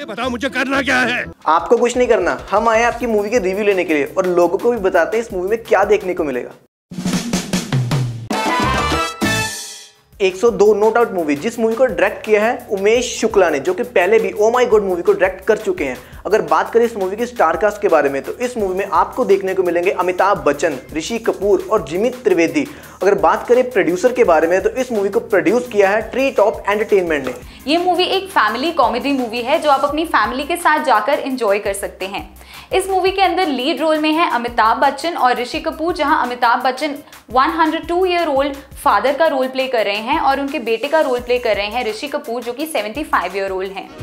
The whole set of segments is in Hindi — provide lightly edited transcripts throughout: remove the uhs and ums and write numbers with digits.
ये बताओ मुझे करना क्या है? आपको कुछ नहीं करना, हम आए आपकी मूवी के रिव्यू लेने के लिए और लोगों को भी बताते हैं इस मूवी में क्या देखने को मिलेगा। 102 नो डाउट मूवी, जिस मूवी को डायरेक्ट किया है उमेश शुक्ला ने, जो कि पहले भी ओ माय गॉड मूवी को डायरेक्ट कर चुके हैं। अगर बात करें इस मूवी की स्टार कास्ट के बारे में तो इस मूवी में आपको देखने को मिलेंगे अमिताभ बच्चन, ऋषि कपूर और जिमी त्रिवेदी। अगर बात करें प्रोड्यूसर के बारे में तो इस मूवी को प्रोड्यूस किया है ट्री टॉप एंटरटेनमेंट ने। ये मूवी एक फैमिली कॉमेडी मूवी है जो आप अपनी फैमिली के साथ जाकर एंजॉय कर सकते हैं। इस मूवी के अंदर लीड रोल में है अमिताभ बच्चन और ऋषि कपूर, जहां Amitabh Bachchan 102 year old father का रोल प्ले कर रहे हैं और उनके बेटे का रोल प्ले कर रहे हैं ऋषि कपूर, जो कि 75 ईयर ओल्ड हैं।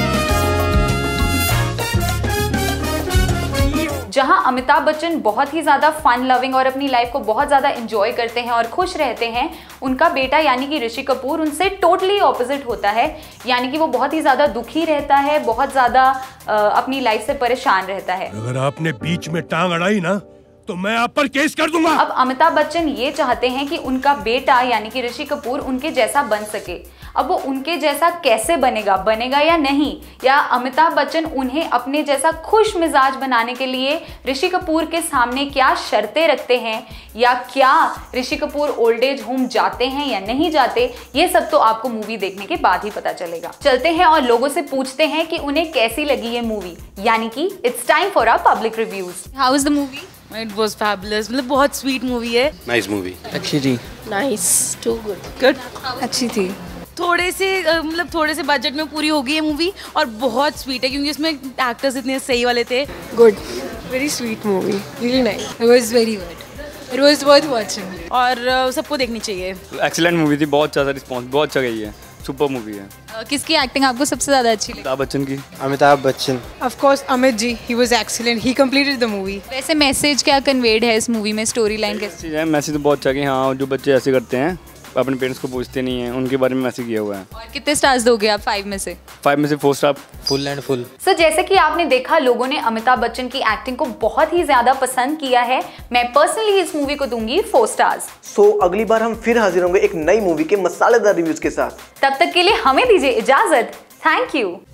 जहां अमिताभ बच्चन बहुत ही ज़्यादा फन लविंग और अपनी लाइफ को बहुत ज़्यादा एंजॉय करते हैं और खुश रहते हैं, उनका बेटा यानी कि ऋषि कपूर उनसे टोटली ऑपोजिट होता है। यानी कि वो बहुत ही ज़्यादा दुखी रहता है, बहुत ज़्यादा अपनी लाइफ से परेशान रहता है। अगर आपने बीच में टांग अड़ाई ना तो मैं आप पर केस कर दूंगा। अब अमिताभ बच्चन ये चाहते हैं कि उनका बेटा यानी कि ऋषि कपूर उनके जैसा बन सके। अब वो उनके जैसा कैसे बनेगा या नहीं, या अमिताभ बच्चन उन्हें अपने जैसा खुश मिजाज बनाने के लिए ऋषि कपूर के सामने क्या शर्तें रखते हैं, या क्या Rishi Kapoor old age home जाते हैं या नहीं जाते, ये सब तो आपको मूवी देखने के बाद ही पता चलेगा। चलते हैं और लोगों से पूछते हैं कि उन्हें कैसी लगी ये मूवी, यानी कि it's time for our public reviews. How is the movie? It was fabulous. मतलब बहुत स्वीट मूवी है। Nice movie. अच्छी थी। Nice, too good. अच्छी थी। थोड़े से बजट में पूरी होगी ये मूवी और बहुत स्वीट है क्योंकि उसमें एक्टर्स इतने सही वाले थे। Good, very sweet movie, really nice, it was very good, it was worth watching और सबको देखनी चाहिए। एक्सीलेंट मूवी थी, बहुत ज़्यादा रिस्पॉन्स, बहुत अच्छा गई है, सुपर मूवी है। किसकी एक्टिंग आपको सबसे ज़्यादा अच्छी लगी? अमिताभ बच्चन की। Amitabh Bachchan. Of course Amit ji, he was excellent, he completed the movie. वैसे मैसेज क्या कन्वेड है इस मूवी में, स्टोरी लाइन कैसी है? मैसेज तो बहुत अच्छा कि हाँ, जो बच्चे ऐसे करते हैं अपने पेरेंट्स को पूछते नहीं हैं, उनके बारे में मैसेज किया हुआ है। और कितने स्टार्स दोगे आप 5 में से? 5 में से 4 star. Full and full. So जैसे कि आपने देखा, लोगों ने अमिताभ बच्चन की एक्टिंग को बहुत ही ज्यादा पसंद किया है। मैं पर्सनली इस मूवी को दूंगी 4 स्टार्स। सो अगली बार हम फिर हाजिर होंगे एक नई मूवी के मसालेदार रिव्यूज के साथ। तब तक के लिए हमें दीजिए इजाजत। Thank you.